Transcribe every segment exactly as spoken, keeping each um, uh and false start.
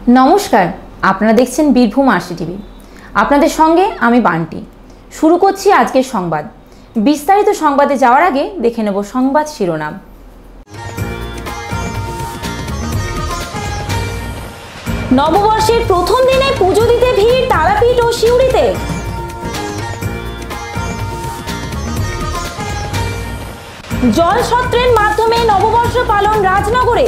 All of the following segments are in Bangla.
নমস্কার, আপনারা দেখছেন বীরভূম আরসি টিভি। আপনাদের সঙ্গে আমি বান্টি। শুরু করছি আজকের সংবাদ। বিস্তারিত সংবাদে যাওয়ার আগে দেখে নেব সংবাদ শিরোনাম। নববর্ষের প্রথম দিনে পুজো দিতে ভিড় তারাপীঠ ও সিউড়িতে। জলছত্রের মাধ্যমে নববর্ষ পালন রাজনগরে।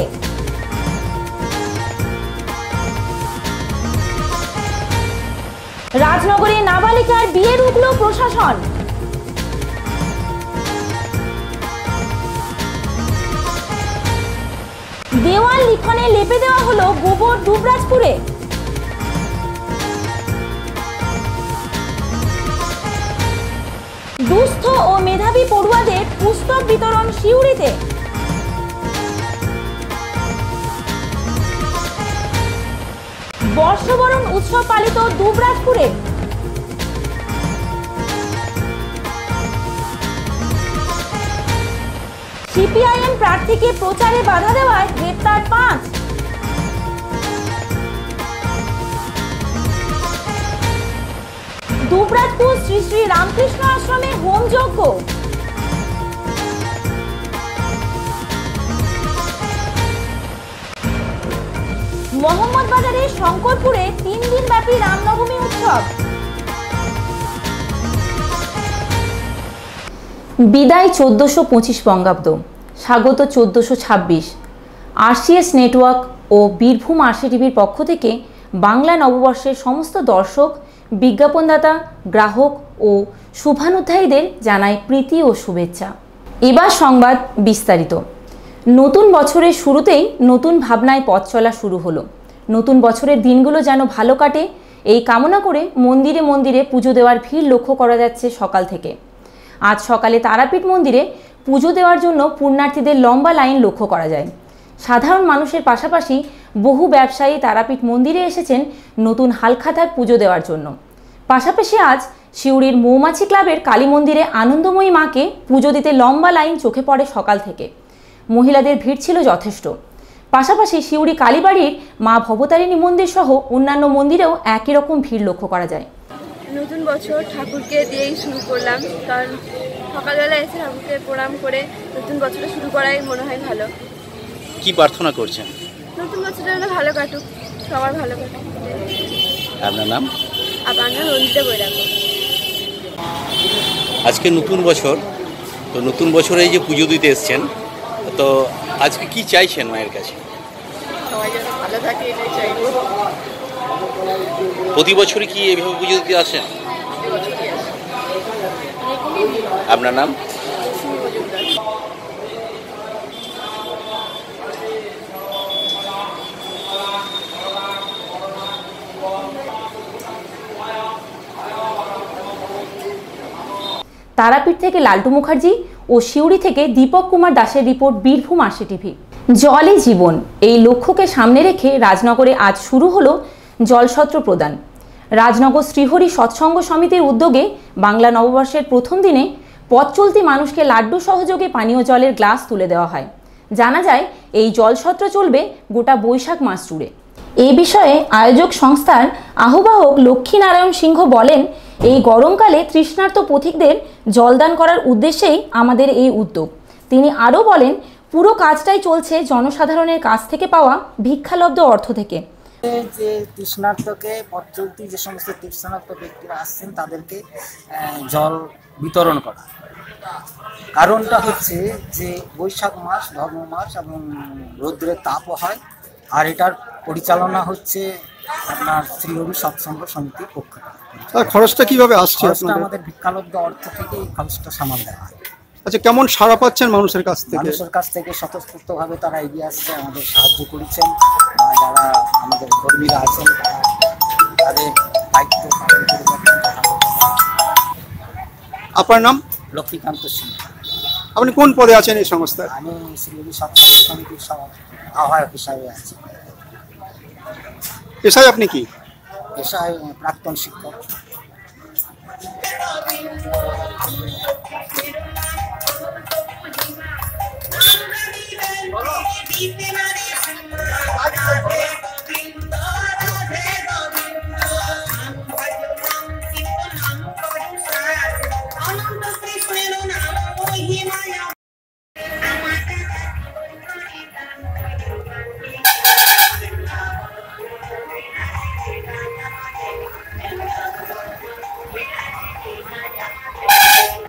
রাজনগরে নাবালিকার বিয়ে রুখল প্রশাসন। দেওয়াল লিখনে লেপে দেওয়া হলো গোবর দুবরাজপুরে। দুস্থ ও মেধাবী পড়ুয়াদের পুস্তক বিতরণ সিউড়িতে। বর্ষবরণ উৎসব পালিত দুবরাজপুরে। সিপিআইএম প্রার্থীকে প্রচারে বাধা দেওয়ায় গ্রেপ্তার পাঁচ। দুবরাজপুর শ্রী শ্রী রামকৃষ্ণ আশ্রমে হোম যজ্ঞ। মোহাম্মদবাজারে শঙ্করপুরে তিন দিন ব্যাপী রামনবমী উৎসব। বিদায় চোদ্দশো পঁচিশ বঙ্গাব্দ, স্বাগত চোদ্দশো ছাব্বিশ। আরসিএস নেটওয়ার্ক ও বীরভূম আরসি টিভির পক্ষ থেকে বাংলা নববর্ষের সমস্ত দর্শক, বিজ্ঞাপনদাতা, গ্রাহক ও শুভানুধ্যায়ীদের জানায় প্রীতি ও শুভেচ্ছা। এবার সংবাদ বিস্তারিত। নতুন বছরের শুরুতেই নতুন ভাবনায় পথ চলা শুরু হলো। নতুন বছরের দিনগুলো যেন ভালো কাটে এই কামনা করে মন্দিরে মন্দিরে পুজো দেওয়ার ভিড় লক্ষ্য করা যাচ্ছে সকাল থেকে। আজ সকালে তারাপীঠ মন্দিরে পুজো দেওয়ার জন্য পুণ্যার্থীদের লম্বা লাইন লক্ষ্য করা যায়। সাধারণ মানুষের পাশাপাশি বহু ব্যবসায়ী তারাপীঠ মন্দিরে এসেছেন নতুন হালখাতায় পুজো দেওয়ার জন্য। পাশাপাশি আজ সিউড়ির মৌমাছি ক্লাবের কালী মন্দিরে আনন্দময়ী মাকে পুজো দিতে লম্বা লাইন চোখে পড়ে সকাল থেকে। মহিলাদের ভিড় ছিল যথেষ্ট। পাশাপাশি সিউড়ি কালীবাড়ির মা ভবতারিণী মন্দির সহ অন্যান্য মন্দিরেও একই রকম ভিড় লক্ষ্য করা যায়। নতুন বছর ঠাকুরকে দিয়েই শুরু করলাম, কারণ সকালবেলা এসে ঠাকুরকে প্রণাম করে নতুন বছরটা শুরু করাই মনে হয় ভালো। কি প্রার্থনা করছেন? নতুন বছরটা যেন ভালো কাটুক, সবার ভালো কাটুক। আপনার নাম? আপনার নাম রঞ্জিতা বৈরাগ্য। আজকে নতুন বছর, তো নতুন বছরে এই যে পুজো দিতে এসছেন, তো আজকে কি চাইছেন মায়ের কাছে? সবাই যেন ভালো থাকে এটাই চাইব। প্রতি বছরই কি এইভাবে পুজো দিতে আসেন? আপনার নাম? তারাপীঠ থেকে লালটু মুখার্জি ও সিউড়ি থেকে দীপক কুমার দাসের রিপোর্ট, বীরভূম আরসি টিভি। জলে জীবন এই লক্ষ্যকে সামনে রেখে রাজনগরে আজ শুরু হলো জলছত্র প্রদান। রাজনগর শ্রীহরি সৎসঙ্গ সমিতির উদ্যোগে বাংলা নববর্ষের প্রথম দিনে পথ চলতি মানুষকে লাড্ডু সহযোগে পানীয় জলের গ্লাস তুলে দেওয়া হয়। জানা যায় এই জলছত্র চলবে গোটা বৈশাখ মাস জুড়ে। এই বিষয়ে আয়োজক সংস্থার আহ্বায়ক লক্ষ্মীনারায়ণ সিংহ বলেন, এই গরমকালে তৃষ্ণার্ত পথিকদের জলদান করার উদ্দেশ্যেই আমাদের এই উদ্যোগ। তিনি আরও বলেন, পুরো কাজটাই চলছে জনসাধারণের কাছ থেকে পাওয়া ভিক্ষালব্ধ অর্থ থেকে। যে তৃষ্ণার্তকে পথ চলতি যে সমস্ত তৃষ্ণার্ত ব্যক্তিরা আসছেন তাদেরকে জল বিতরণ করা। কারণটা হচ্ছে যে বৈশাখ মাস ধর্ম মাস এবং রৌদ্রের তাপও হয়, আর এটার পরিচালনা হচ্ছে আপনার শ্রীহরি সৎসঙ্গ সমিতির পক্ষ থেকে। খরচটা কিভাবে আসছে? আমাদের ভিক্ষালব্ধ অর্থ থেকে এই খরচটা সামাল দেওয়া হয়। আচ্ছা, কেমন সাড়া পাচ্ছেন মানুষের কাছ থেকে? মানুষের কাছ থেকে স্বতঃস্ফূর্তভাবে তারা এগিয়ে আসছে, আমাদের সাহায্য করেছেন। যারা আমাদের কর্মীরা আছেন তাদের দায়িত্ব পালন করে যাচ্ছেন। আপনার নাম? লক্ষ্মীকান্ত সিং। আপনি কোন পদে আছেন এই সংস্থায়? আমি শ্রীহরি সৎসঙ্গ সমিতির আহ্বায়ক হিসাবে আছি। পেশায় আপনি কি? পেশায় প্রাক্তন শিক্ষক। Bolo.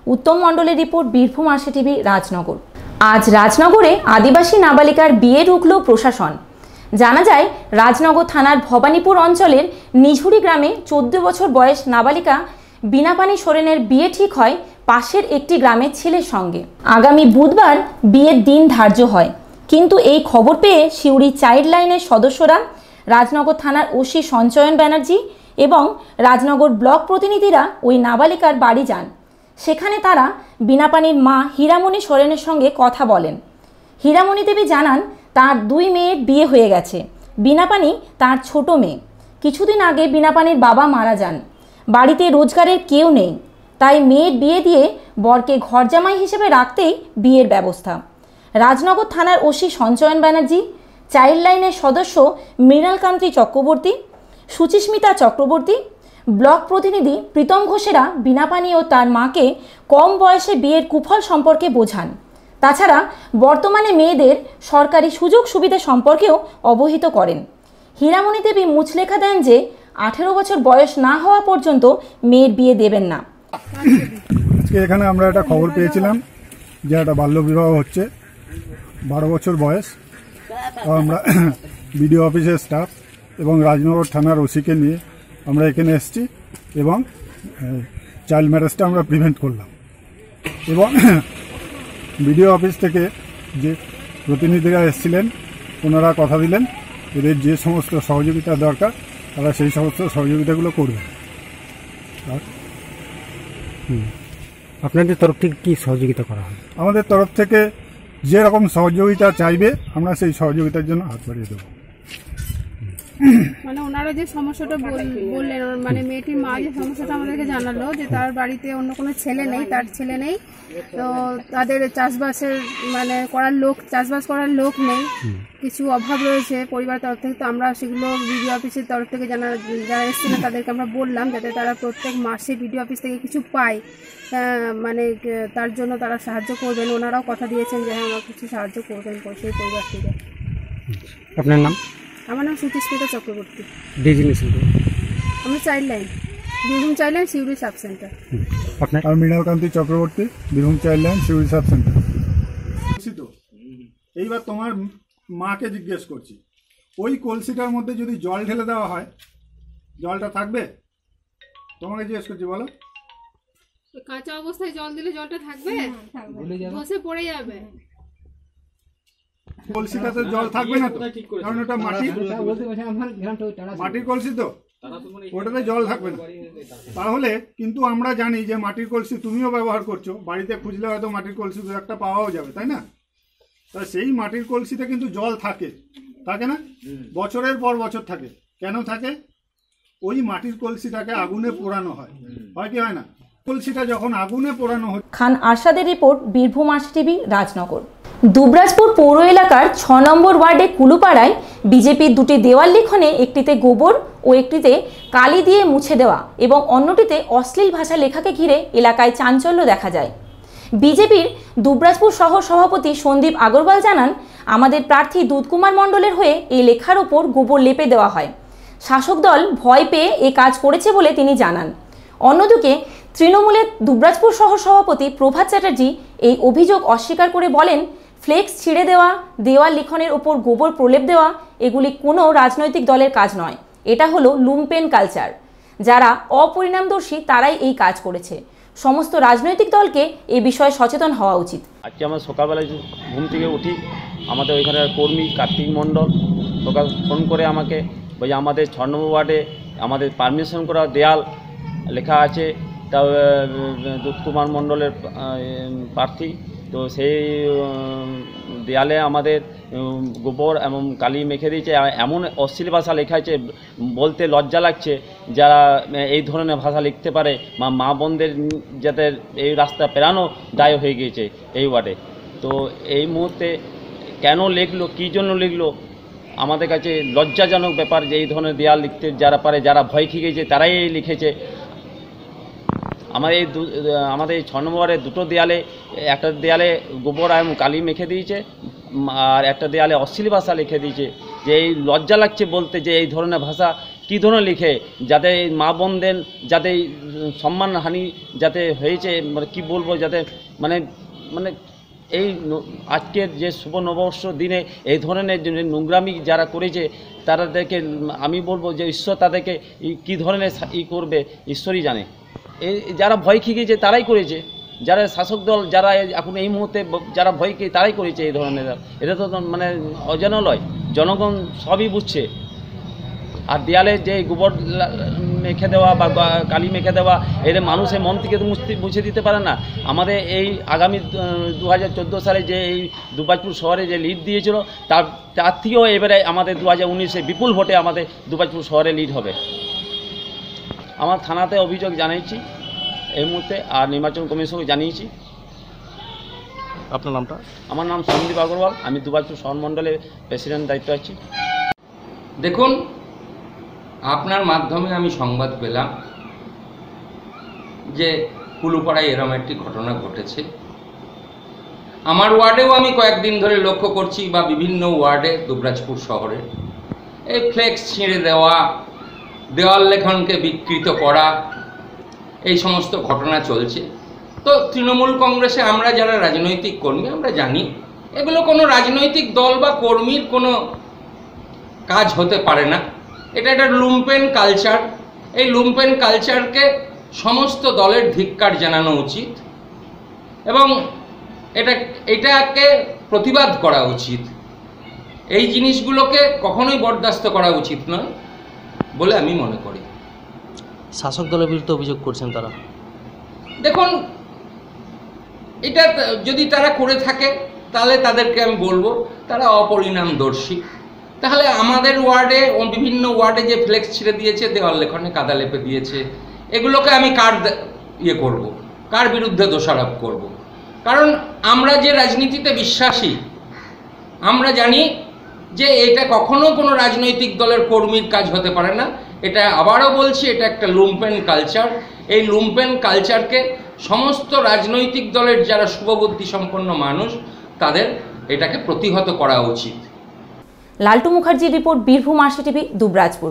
উত্তম মণ্ডলের report, Birbhum RC TV, Rajnagar. আজ রাজনগরে আদিবাসী নাবালিকার বিয়ে রুখল প্রশাসন। জানা যায়, রাজনগর থানার ভবানীপুর অঞ্চলের নিঝুরি গ্রামে চোদ্দ বছর বয়স নাবালিকা বীণাপানি সোরেনের বিয়ে ঠিক হয় পাশের একটি গ্রামের ছেলের সঙ্গে। আগামী বুধবার বিয়ের দিন ধার্য হয়, কিন্তু এই খবর পেয়ে সিউড়ি চাইল্ড লাইনের সদস্যরা, রাজনগর থানার ওসি সঞ্চয়ন ব্যানার্জি এবং রাজনগর ব্লক প্রতিনিধিরা ওই নাবালিকার বাড়ি যান। সেখানে তারা বীণাপানির মা হীরামণি সোরেনের সঙ্গে কথা বলেন। হীরামণি দেবী জানান, তার দুই মেয়ের বিয়ে হয়ে গেছে। বীণাপানি তার ছোট মেয়ে। কিছুদিন আগে বীণাপানির বাবা মারা যান। বাড়িতে রোজগারের কেউ নেই, তাই মেয়ের বিয়ে দিয়ে বরকে ঘরজামাই হিসেবে রাখতেই বিয়ের ব্যবস্থা। রাজনগর থানার ওসি সঞ্চয়ন ব্যানার্জি, চাইল্ড লাইনের সদস্য মৃণালকান্তি চক্রবর্তী, সুচিস্মিতা চক্রবর্তী, ব্লক প্রতিনিধি প্রীতম ঘোষেরা বীণাপানি ও তার মাকে কম বয়সে বিয়ের কুফল সম্পর্কে বোঝান। তাছাড়া বর্তমানে মেয়েদের সরকারি সুযোগ সুবিধা সম্পর্কেও অবহিত করেন। হীরামণি দেবী মুচলেখা দেন যে আঠেরো বছর বয়স না হওয়া পর্যন্ত মেয়ের বিয়ে দেবেন না। আজকে এখানে আমরা একটা খবর পেয়েছিলাম যে একটা বাল্যবিবাহ হচ্ছে, বারো বছর বয়স। তো আমরা বিডিও অফিসের স্টাফ এবং রাজনগর থানার ওসিকে নিয়ে আমরা এখানে এসেছি এবং চাইল্ড ম্যারেজটা আমরা প্রিভেন্ট করলাম। এবং বিডিও অফিস থেকে যে প্রতিনিধিরা এসেছিলেন, ওনারা কথা দিলেন এদের যে সমস্ত সহযোগিতা দরকার তারা সেই সমস্ত সহযোগিতাগুলো করবেন। আপনাদের তরফ থেকে কি সহযোগিতা করা হয়? আমাদের তরফ থেকে যে রকম সহযোগিতা চাইবে আমরা সেই সহযোগিতার জন্য হাত বাড়িয়ে দেবো। মানে ওনারা যে সমস্যাটা বললেন, মানে মেয়েটির মা যে সমস্যাটা আমাদেরকে জানালো যে তার বাড়িতে অন্য কোনো ছেলে নেই, তার ছেলে নেই, তো তাদের চাষবাসের মানে করার লোক চাষবাস করার লোক নেই, কিছু অভাব রয়েছে পরিবার তরফ থেকে। তো আমরা সেগুলো বিডিও অফিসের তরফ থেকে যারা যারা এসেছিলেন তাদেরকে আমরা বললাম যাতে তারা প্রত্যেক মাসে বিডিও অফিস থেকে কিছু পায়, মানে তার জন্য তারা সাহায্য করবেন। ওনারাও কথা দিয়েছেন যে হ্যাঁ কিছু সাহায্য করবেন সেই পরিবার থেকে। আপনার নাম? আমার নাম সুচিস্মিতা চক্রবর্তী। ডেজিগনেশন? আমরা child line, Birbhum child line, Suri sub centre. আপনার? আমি Mrinalkanti Chakraborty, Birbhum child line, Suri sub centre. এইবার তোমার মাকে জিজ্ঞেস করছি, ওই কলসিটার মধ্যে যদি জল ঢেলে দেওয়া হয় জলটা থাকবে? তোমাকে জিজ্ঞেস করছি, বলো। কাঁচা অবস্থায় জল দিলে জলটা থাকবে? বসে পড়ে যাবে। কলসিটাতে জল থাকবে না তো, কারণ ওটা মাটির মাটির কলসি, তো ওটাতে জল থাকবে না। তাহলে কিন্তু আমরা জানি যে মাটির কলসি তুমিও ব্যবহার করছো, বাড়িতে খুঁজলে হয়তো মাটির কলসি দু একটা পাওয়াও যাবে, তাই না? তা সেই মাটির কলসিতে কিন্তু জল থাকে, থাকে না? বছরের পর বছর থাকে। কেন থাকে? ওই মাটির কলসিটাকে আগুনে পোড়ানো হয়, হয় কি হয় না? কলসিটা যখন আগুনে পোড়ানো হয়। খান আরশাদের report, Birbhum RC TV, Rajnagar. Dubrajpur পৌর এলাকার ছ নম্বর ওয়ার্ডে কুলুপাড়ায় বিজেপির দুটি দেওয়াল লিখনে একটিতে গোবর ও একটিতে কালি দিয়ে মুছে দেওয়া এবং অন্যটিতে অশ্লীল ভাষা লেখাকে ঘিরে এলাকায় চাঞ্চল্য দেখা যায়। বিজেপির দুবরাজপুর শহর সভাপতি সন্দীপ আগরওয়াল জানান, আমাদের প্রার্থী দুধকুমার মণ্ডলের হয়ে এই লেখার ওপর গোবর লেপে দেওয়া হয়। শাসক দল ভয় পেয়ে এ কাজ করেছে বলে তিনি জানান। অন্যদিকে তৃণমূলের দুবরাজপুর শহর সভাপতি প্রভাত চ্যাটার্জি এই অভিযোগ অস্বীকার করে বলেন, ফ্লেক্স ছিঁড়ে দেওয়া, দেওয়াল লিখনের ওপর গোবর প্রলেপ দেওয়া এগুলি কোনো রাজনৈতিক দলের কাজ নয়। এটা হলো লুম্পেন কালচার। যারা অপরিণামদর্শী তারাই এই কাজ করেছে। সমস্ত রাজনৈতিক দলকে এই বিষয়ে সচেতন হওয়া উচিত। আজকে আমরা সকালবেলায় ঘুম থেকে উঠি, আমাদের ওইখানের কর্মী কার্তিক মণ্ডল সকাল ফোন করে আমাকে বলে আমাদের ছ নম্বর ওয়ার্ডে আমাদের পারমিশন করা দেয়াল লেখা আছে, তা দুধকুমার মণ্ডলের প্রার্থী, তো সেই দেয়ালে আমাদের গোবর এবং কালি মেখে দিয়েছে, এমন অশ্লীল ভাষা লেখা আছে বলতে লজ্জা লাগছে। যারা এই ধরনের ভাষা লিখতে পারে মা মা বোনদের যাতে এই রাস্তা পেরানো দায় হয়ে গিয়েছে এই ওয়ার্ডে। তো এই মুহূর্তে কেন লিখলো, কী জন্য লিখলো, আমাদের কাছে লজ্জাজনক ব্যাপার যে এই ধরনের দেয়াল লিখতে যারা পারে, যারা ভয় খেয়ে গেছে তারাই লিখেছে। আমাদের এই আমাদের এই ছ নম্বরে দুটো দেয়ালে, একটা দেয়ালে গোবর এবং কালি মেখে দিয়েছে আর একটা দেয়ালে অশ্লীল ভাষা লিখে দিয়েছে। যে এই লজ্জা লাগছে বলতে যে এই ধরনের ভাষা কী ধরনের লিখে যাতে মা বোনদের যাতে সম্মানহানি যাতে হয়েছে, মানে কী বলবো, যাতে মানে মানে এই আজকের যে শুভ নববর্ষ দিনে এই ধরনের নোংরামি যারা করেছে তাদেরকে আমি বলবো যে ঈশ্বর তাদেরকে কী ধরনের ই করবে ঈশ্বরই জানে। এই যারা ভয় খেয়ে গিয়েছে তারাই করেছে, যারা শাসক দল যারা এখন এই মুহূর্তে যারা ভয় খেয়ে তারাই করেছে এই ধরনের। এটা তো মানে অজানা নয়, জনগণ সবই বুঝছে। আর দেয়ালে যে গোবর মেখে দেওয়া বা কালি মেখে দেওয়া এটা মানুষের মন থেকে তো মুছতে মুছে দিতে পারে না। আমাদের এই আগামী দু হাজার চোদ্দো সালে যে এই দুবাজপুর শহরে যে লিড দিয়েছিল তার তার থেকেও এবারে আমাদের দু হাজার উনিশে বিপুল ভোটে আমাদের দুবাজপুর শহরে লিড হবে। আমার থানাতে অভিযোগ জানিয়েছি এই মুহূর্তে, আর নির্বাচন কমিশনকে জানিয়েছি। আপনার নামটা? আমার নাম সন্দীপ আগরওয়াল, আমি দুবাজপুর শহর মণ্ডলের প্রেসিডেন্ট দায়িত্ব আছি। দেখুন, আপনার মাধ্যমে আমি সংবাদ পেলাম যে কুলুপাড়ায় এরম একটি ঘটনা ঘটেছে। আমার ওয়ার্ডেও আমি কয়েকদিন ধরে লক্ষ্য করছি, বা বিভিন্ন ওয়ার্ডে দুবরাজপুর শহরে এই ফ্লেক্স ছিঁড়ে দেওয়া, দেওয়াল লেখনকে বিকৃত করা, এই সমস্ত ঘটনা চলছে। তো তৃণমূল কংগ্রেসে আমরা যারা রাজনৈতিক কর্মী আমরা জানি এগুলো কোনো রাজনৈতিক দল বা কর্মীর কোনো কাজ হতে পারে না। এটা একটা লুম্পেন কালচার। এই লুম্পেন কালচারকে সমস্ত দলের ধিক্কার জানানো উচিত এবং এটা এটাকে প্রতিবাদ করা উচিত। এই জিনিসগুলোকে কখনোই বরদাস্ত করা উচিত নয় বলে আমি মনে করি। শাসক দলের বিরুদ্ধে অভিযোগ করছেন তারা। দেখুন, এটা যদি তারা করে থাকে তাহলে তাদেরকে আমি বলবো তারা অপরিণামদর্শী। তাহলে আমাদের ওয়ার্ডে ও বিভিন্ন ওয়ার্ডে যে ফ্লেক্স ছিঁড়ে দিয়েছে, দেওয়াল লেখনে কাদা লেপে দিয়েছে, এগুলোকে আমি কার ইয়ে করব, কার বিরুদ্ধে দোষারোপ করব? কারণ আমরা যে রাজনীতিতে বিশ্বাসী, আমরা জানি যে এটা কখনো কোনো রাজনৈতিক দলের কর্মীর কাজ হতে পারে না। এটা আবারও বলছি, এটা একটা লুম্পেন কালচার। এই লুম্পেন কালচারকে সমস্ত রাজনৈতিক দলের যারা শুভবুদ্ধি সম্পন্ন মানুষ তাদের এটাকে প্রতিহত করা উচিত। লালটু মুখার্জির report, Birbhum RC TV, Dubrajpur.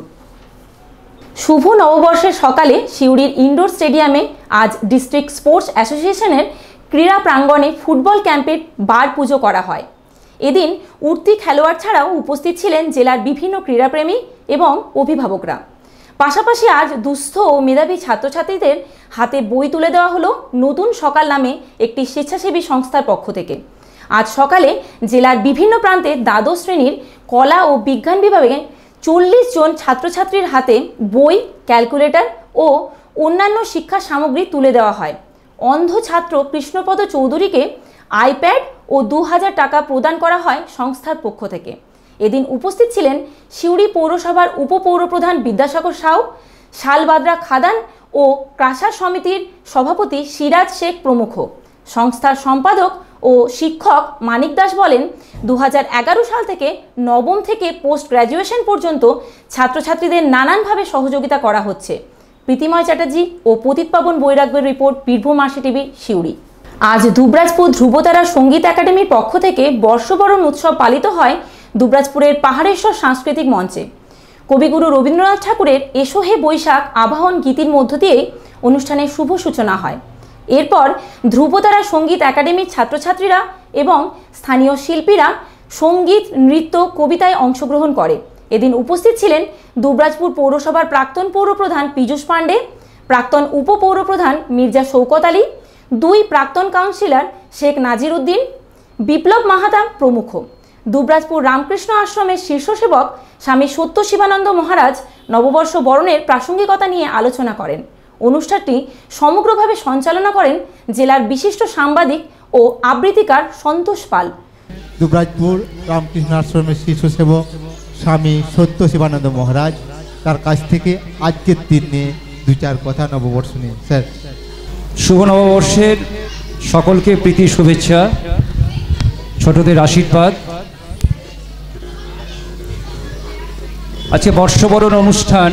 শুভ নববর্ষের সকালে সিউড়ির ইনডোর স্টেডিয়ামে আজ ডিস্ট্রিক্ট স্পোর্টস অ্যাসোসিয়েশনের ক্রীড়া প্রাঙ্গণে ফুটবল ক্যাম্পের বার পুজো করা হয়। এদিন উঠতি খেলোয়াড় ছাড়াও উপস্থিত ছিলেন জেলার বিভিন্ন ক্রীড়াপ্রেমী এবং অভিভাবকরা। পাশাপাশি আজ দুস্থ ও মেধাবী ছাত্রছাত্রীদের হাতে বই তুলে দেওয়া হলো নতুন সকাল নামে একটি স্বেচ্ছাসেবী সংস্থার পক্ষ থেকে। আজ সকালে জেলার বিভিন্ন প্রান্তে দ্বাদশ শ্রেণীর কলা ও বিজ্ঞান বিভাগে চল্লিশ জন ছাত্রছাত্রীর হাতে বই, ক্যালকুলেটর ও অন্যান্য শিক্ষা সামগ্রী তুলে দেওয়া হয়। অন্ধ ছাত্র কৃষ্ণপদ চৌধুরীকে আইপ্যাড ও দু হাজার টাকা প্রদান করা হয় সংস্থার পক্ষ থেকে। এদিন উপস্থিত ছিলেন সিউড়ি পৌরসভার উপপৌরপ্রধান বিদ্যাসাগর সাউ, শালবাদরা খাদান ও ক্রাশার সমিতির সভাপতি সিরাজ শেখ প্রমুখ। সংস্থার সম্পাদক ও শিক্ষক মানিক দাস বলেন, দু হাজার এগারো সাল থেকে নবম থেকে পোস্ট গ্র্যাজুয়েশন পর্যন্ত ছাত্রছাত্রীদের নানানভাবে সহযোগিতা করা হচ্ছে। প্রীতিময় চ্যাটার্জি ও প্রদীপ পাবন বৈরাগ্যের report, Birbhum RC TV, Suri. আজ দুবরাজপুর ধ্রুবতারা সঙ্গীত একাডেমির পক্ষ থেকে বর্ষবরণ উৎসব পালিত হয় দুবরাজপুরের পাহাড়েশ্বর সাংস্কৃতিক মঞ্চে। কবিগুরু রবীন্দ্রনাথ ঠাকুরের এসো হে বৈশাখ আবাহন গীতির মধ্য দিয়েই অনুষ্ঠানের শুভ সূচনা হয়। এরপর ধ্রুবতারা সঙ্গীত একাডেমির ছাত্রছাত্রীরা এবং স্থানীয় শিল্পীরা সঙ্গীত, নৃত্য, কবিতায় অংশগ্রহণ করে। এদিন উপস্থিত ছিলেন দুবরাজপুর পৌরসভার প্রাক্তন পৌরপ্রধান পীযূষ পাণ্ডে, প্রাক্তন উপপৌরপ্রধান মির্জা শৌকত আলী, দুই প্রাক্তন কাউন্সিলর শেখ নাজির উদ্দিন, বিপ্লব মাহাতা প্রমুখ। দুবরাজপুর রামকৃষ্ণ আশ্রমের শীর্ষ সেবক স্বামী সত্য শিবানন্দ মহারাজ নববর্ষ বরণের প্রাসঙ্গিকতা নিয়ে আলোচনা করেন। অনুষ্ঠানটি সমগ্রভাবে সঞ্চালনা করেন জেলার বিশিষ্ট সাংবাদিক ও আবৃত্তিকার সন্তোষ পাল। দুবরাজপুর রামকৃষ্ণ আশ্রমের শীর্ষ সেবক স্বামী সত্য শিবানন্দ মহারাজ, তার কাছ থেকে আজকের দিনে দু চার কথা নববর্ষ নিয়ে। স্যার, শুভ নববর্ষের সকলকে প্রীতি শুভেচ্ছা, ছোটদের আশীর্বাদ। আজকে বর্ষবরণ অনুষ্ঠান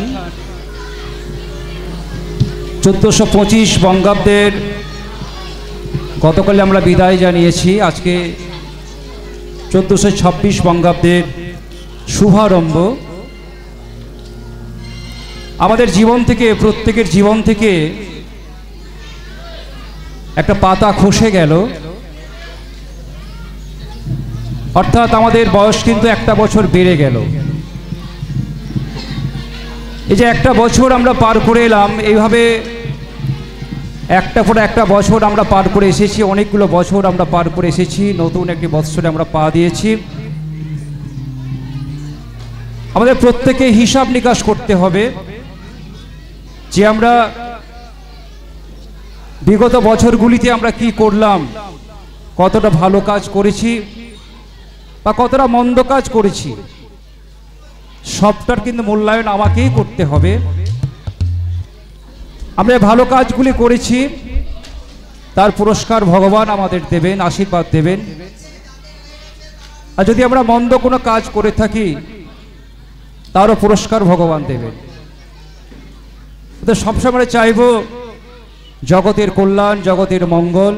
চোদ্দোশো পঁচিশ বঙ্গাব্দের গতকালে আমরা বিদায় জানিয়েছি। আজকে চোদ্দোশো ছাব্বিশ বঙ্গাব্দের শুভারম্ভ। আমাদের জীবন থেকে, প্রত্যেকের জীবন থেকে একটা পাতা খসে গেল, অর্থাৎ আমাদের বয়স কিন্তু একটা বছর বেড়ে গেল। এই যে একটা বছর আমরা পার করে এলাম, এইভাবে একটা পরে একটা বছর আমরা পার করে এসেছি, অনেকগুলো বছর আমরা পার করে এসেছি, নতুন একটি বৎসরে আমরা পা দিয়েছি। আমাদের প্রত্যেকে হিসাব নিকাশ করতে হবে যে আমরা বিগত বছরগুলিতে আমরা কি করলাম, কতটা ভালো কাজ করেছি বা কতটা মন্দ কাজ করেছি, সবটার কিন্তু মূল্যায়ন আমাকেই করতে হবে। আমরা ভালো কাজগুলি করেছি, তার পুরস্কার ভগবান আমাদের দেবেন, আশীর্বাদ দেবেন। আর যদি আমরা মন্দ কোনো কাজ করে থাকি, তারও পুরস্কার ভগবান দেবেন। তো সবসময় চাইব জগতের কল্যাণ, জগতের মঙ্গল।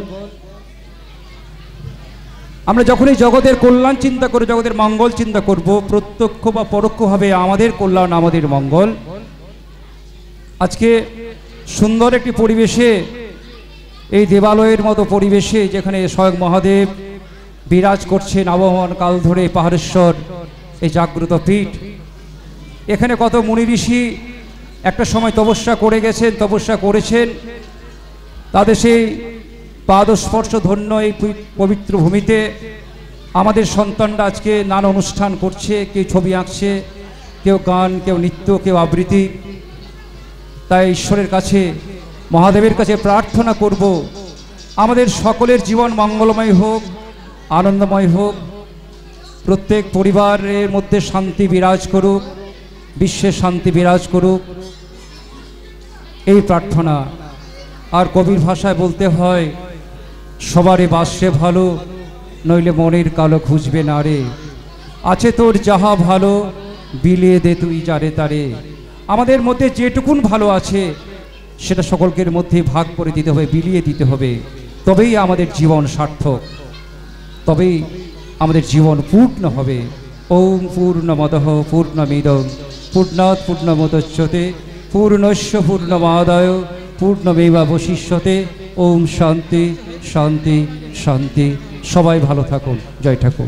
আমরা যখনই জগতের কল্যাণ চিন্তা করে, জগতের মঙ্গল চিন্তা করব, প্রত্যক্ষ বা পরোক্ষভাবে আমাদের কল্যাণ, আমাদের মঙ্গল। আজকে সুন্দর একটি পরিবেশে, এই দেবালয়ের মতো পরিবেশে, যেখানে স্বয়ং মহাদেব বিরাজ করছেন আবহমান কাল ধরে, পাহাড়েশ্বর এই জাগ্রত পীঠ, এখানে কত মুনি ঋষি একটা সময় তপস্যা করে গেছেন, তপস্যা করেছেন, তাদের সেই পাদস্পর্শ ধন্য এই পবিত্র ভূমিতে আমাদের সন্তানরা আজকে নানা অনুষ্ঠান করছে, কেউ ছবি আঁকছে, কেউ গান, কেউ নৃত্য, কেউ আবৃত্তি। তাই ঈশ্বরের কাছে, মহাদেবের কাছে প্রার্থনা করব, আমাদের সকলের জীবন মঙ্গলময় হোক, আনন্দময় হোক, প্রত্যেক পরিবারের মধ্যে শান্তি বিরাজ করুক, বিশ্বে শান্তি বিরাজ করুক, এই প্রার্থনা। আর কবির ভাষায় বলতে হয়, সবারে বাসে ভালো, নইলে মনের কালো খুঁজবে না রে, আছে তোর যাহা ভালো, বিলিয়ে দে তুই যারে তারে। আমাদের মধ্যে যেটুকুন ভালো আছে সেটা সকলকের মধ্যে ভাগ করে দিতে হবে, বিলিয়ে দিতে হবে, তবেই আমাদের জীবন সার্থক, তবেই আমাদের জীবন পূর্ণ হবে। ওম পূর্ণমদঃ পূর্ণমিদং পূর্ণাৎ পূর্ণমুদচ্যতে পূর্ণস্য পূর্ণমাদায় পূর্ণমেবাবশিষ্যতে। ওম শান্তি শান্তি শান্তি। সবাই ভালো থাকুন। জয় ঠাকুর।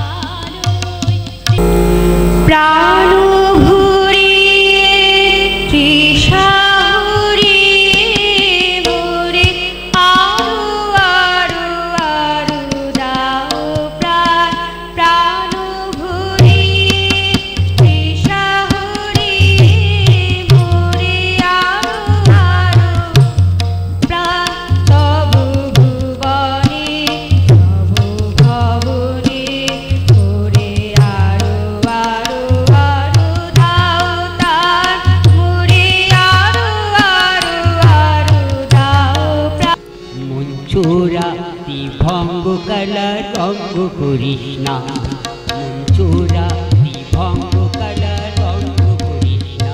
প্রাণ ভরে করিস না, মন চোরা বিভঙ্গ কালা রঙ্গ করিস না।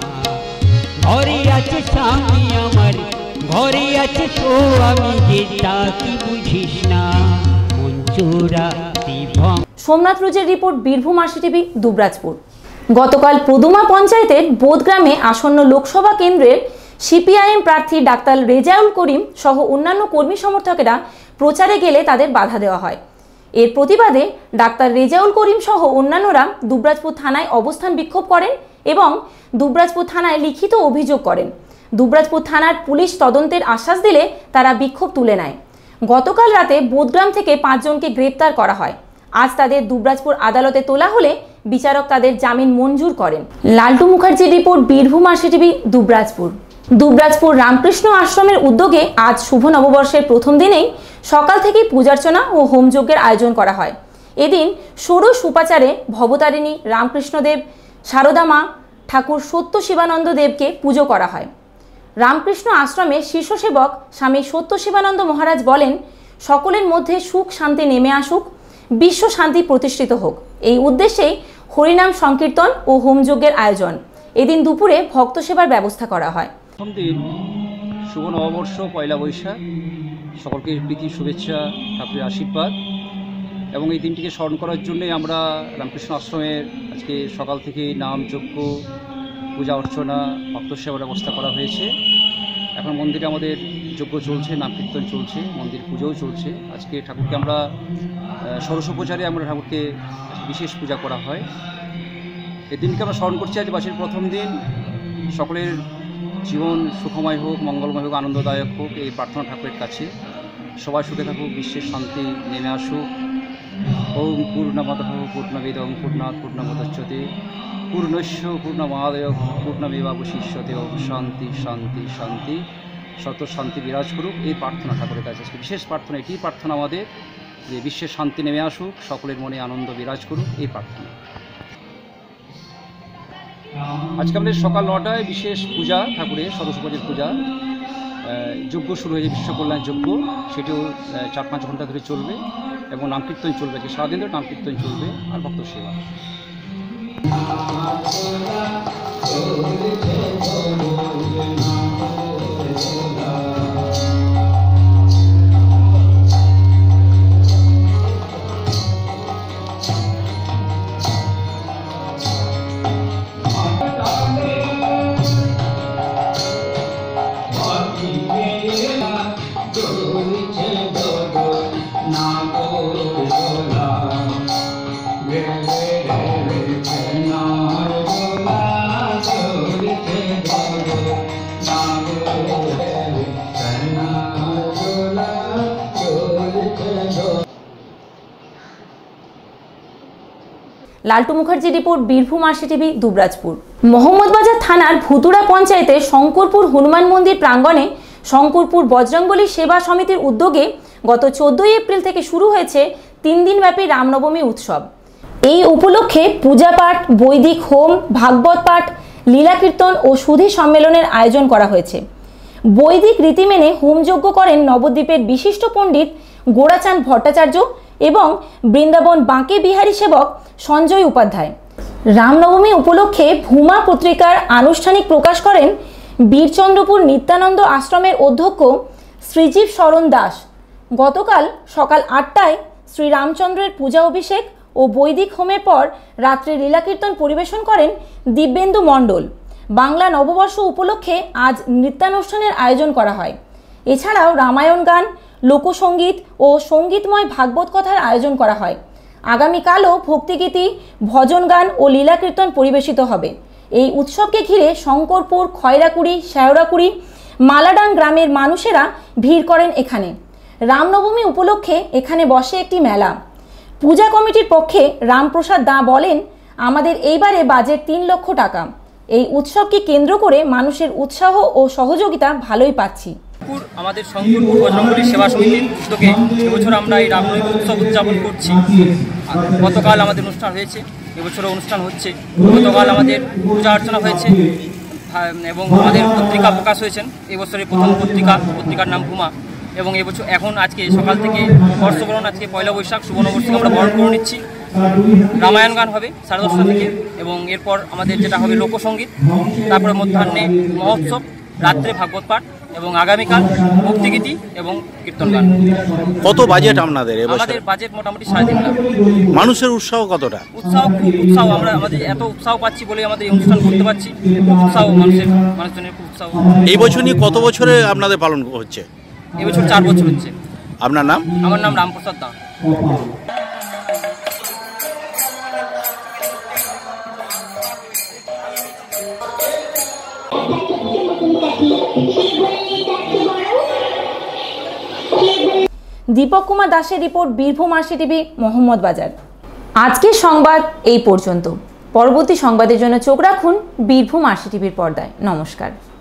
ঘরে আছে স্বামী আমার, ঘরে আছে স্বামী, যেটা কি বুঝিস না, মন চোরা বিভঙ্গ। সোমনাথ রোজের report, Birbhum RC TV, Dubrajpur. গতকাল পদুমা পঞ্চায়েতের বোদগ্রামে আসন্ন লোকসভা কেন্দ্রের সিপিআইএম প্রার্থী ডাক্তার রেজাউল করিম সহ অন্যান্য কর্মী সমর্থকেরা প্রচারে গেলে তাদের বাধা দেওয়া হয়। এর প্রতিবাদে ডাক্তার রেজাউল করিম সহ অন্যান্যরা দুবরাজপুর থানায় অবস্থান বিক্ষোভ করেন এবং দুবরাজপুর থানায় লিখিত অভিযোগ করেন। দুবরাজপুর থানার পুলিশ তদন্তের আশ্বাস দিলে তারা বিক্ষোভ তুলে নেয়। গতকাল রাতে বোদগ্রাম থেকে পাঁচজনকে গ্রেপ্তার করা হয়। আজ তাদের দুবরাজপুর আদালতে তোলা হলে বিচারক তাদের জামিন মঞ্জুর করেন। লালটু মুখার্জির report, Birbhum RC TV, Dubrajpur. Dubrajpur Ramakrishna আশ্রমের উদ্যোগে আজ শুভ নববর্ষের প্রথম দিনেই সকাল থেকেই পূজার্চনা ও হোমযজ্ঞের আয়োজন করা হয়। এদিন ষোড়শ উপাচারে ভবতারিণী রামকৃষ্ণদেব, সারদা মা, ঠাকুর সত্য শিবানন্দ দেবকে পুজো করা হয়। রামকৃষ্ণ আশ্রমের শীর্ষ সেবক স্বামী সত্য শিবানন্দ মহারাজ বলেন, সকলের মধ্যে সুখ শান্তি নেমে আসুক, বিশ্ব শান্তি প্রতিষ্ঠিত হোক, এই উদ্দেশ্যেই হরিনাম সংকীর্তন ও হোমযজ্ঞের আয়োজন। এদিন দুপুরে ভক্ত সেবার ব্যবস্থা করা হয়। প্রথম দিন শুভ নববর্ষ, পয়লা বৈশাখ, সকলকে প্রীতি শুভেচ্ছা, ঠাকুরের আশীর্বাদ এবং এই দিনটিকে স্মরণ করার জন্যই আমরা রামকৃষ্ণ আশ্রমের আজকে সকাল থেকে নাম যজ্ঞ, পূজা অর্চনা, ভক্ত সেবার ব্যবস্থা করা হয়েছে। এখন মন্দিরে আমাদের যজ্ঞ চলছে, নাম কীর্তন চলছে, মন্দির পুজোও চলছে। আজকে ঠাকুরকে আমরা ষোড়শোপচারে আমরা ঠাকুরকে বিশেষ পূজা করা হয়। এই দিনকে আমরা স্মরণ করছি আজ মাসের প্রথম দিন। সকলের জীবন সুখময় হোক, মঙ্গলময় হোক, আনন্দদায়ক হোক, এই প্রার্থনা ঠাকুরের কাছে। সবাই সুখে থাকুক, বিশ্বের শান্তি নেমে আসুক। ওম পূর্ণমদঃ পূর্ণমিদং পূর্ণাৎ পূর্ণমুদচ্যতে পূর্ণস্য পূর্ণমাদায় পূর্ণমেবাবশিষ্যতে। ওম শান্তি শান্তি শান্তি, সত শান্তি বিরাজ করুক, এই প্রার্থনা ঠাকুরের কাছে। বিশেষ প্রার্থনা এটি, প্রার্থনা আমাদের যে বিশ্বের শান্তি নেমে আসুক, সকলের মনে আনন্দ বিরাজ করুক, এই প্রার্থনা। আজকে আমাদের সকাল নটায় বিশেষ পূজা, ঠাকুরের ষোড়শোপচারের পূজা, যজ্ঞ শুরু হয়েছে, বিশ্বকল্যাণ যজ্ঞ, সেটিও চার পাঁচ ঘন্টা ধরে চলবে এবং নামকীর্তন চলবে। আজকে সারাদিন ধরে নামকীর্তন চলবে আর ভক্ত সেবা। Laltu Mukherjee report, Birbhum RC TV, Dubrajpur. Mohammadbazar থানার ভুতুড়া পঞ্চায়েতের শঙ্করপুর হনুমান মন্দির প্রাঙ্গণে শঙ্করপুর বজরংবলী সেবা সমিতির উদ্যোগে গত চোদ্দই এপ্রিল থেকে শুরু হয়েছে তিন দিনব্যাপী রামনবমী উৎসব। এই উপলক্ষে পূজা পাঠ, বৈদিক হোম, ভাগবত পাঠ, লীলা কীর্তন ও সুধী সম্মেলনের আয়োজন করা হয়েছে। বৈদিক রীতি মেনে হোমযজ্ঞ করেন নবদ্বীপের বিশিষ্ট পণ্ডিত গোরাচাঁদ ভট্টাচার্য এবং বৃন্দাবন বাঁকে বিহারী সেবক সঞ্জয় উপাধ্যায়। রামনবমী উপলক্ষে ভূমা পত্রিকার আনুষ্ঠানিক প্রকাশ করেন বীরচন্দ্রপুর নিত্যানন্দ আশ্রমের অধ্যক্ষ শ্রীজীব শরণ দাস। গতকাল সকাল আটটায় শ্রী রামচন্দ্রের পূজা অভিষেক ও বৈদিক হোমের পর রাত্রে লীলাকীর্তন পরিবেশন করেন দিব্যেন্দু মণ্ডল। বাংলা নববর্ষ উপলক্ষে আজ নৃত্যানুষ্ঠানের আয়োজন করা হয়। এছাড়াও রামায়ণ গান, লোকসঙ্গীত ও সঙ্গীতময় ভাগবত কথার আয়োজন করা হয়। আগামীকালও ভক্তিগীতি, ভজন গান ও লীলাকীর্তন পরিবেশিত হবে। এই উৎসবকে ঘিরে শঙ্করপুর, খয়রাকুড়ি, শেওড়াকুড়ি, মালাডাং গ্রামের মানুষেরা ভিড় করেন এখানে। রামনবমী উপলক্ষে এখানে বসে একটি মেলা। পূজা কমিটির পক্ষে রামপ্রসাদ দা বলেন, আমাদের এইবারে বাজেট তিন লক্ষ টাকা। এই উৎসবকে কেন্দ্র করে মানুষের উৎসাহ ও সহযোগিতা ভালোই পাচ্ছি। আমাদের শঙ্করপুর বজরংবলী সেবা সমিতির উদ্যোগে এবছর আমরা এই রামনবমী উৎসব উদযাপন করছি। গতকাল আমাদের অনুষ্ঠান হয়েছে, এবছরও অনুষ্ঠান হচ্ছে। গতকাল আমাদের পূজা অর্চনা হয়েছে এবং আমাদের পত্রিকা প্রকাশ হয়েছেন, এবছরের প্রথম পত্রিকা, পত্রিকার নাম ভূমা। এবং এবছর এখন আজকে সকাল থেকে বর্ষবরণ, আজকে পয়লা বৈশাখ শুভ নববর্ষকে আমরা বরণ করে নিচ্ছি। রামায়ণ গান হবে সাড়ে দশটা থেকে এবং এরপর আমাদের যেটা হবে লোকসঙ্গীত, তারপরে মধ্যাহ্নে মহোৎসব, রাত্রে ভাগবত পাঠ এবং আগামীকাল ভক্তিগীতি এবং কীর্তন গান। কত বাজেট আপনাদের এবছর? আমাদের বাজেট মোটামুটি সাড়ে তিন লাখ। মানুষের উৎসাহ কতটা? উৎসাহ খুব উৎসাহ, আমরা আমাদের এত উৎসাহ পাচ্ছি বলে আমাদের এই অনুষ্ঠান করতে পারছি। উৎসাহ মানুষের মানুষজনের খুব উৎসাহ। এই বছর নিয়ে কত বছরে আপনাদের পালন হচ্ছে? এবছর চার বছর হচ্ছে। আপনার নাম? আমার নাম রামপ্রসাদ দা। দীপক কুমার দাসের report, Birbhum RC TV, Mohammad Bazar. আজকের সংবাদ এই পর্যন্ত। পরবর্তী সংবাদের জন্য চোখ রাখুন বীরভূম আরসি টিভির পর্দায়। নমস্কার।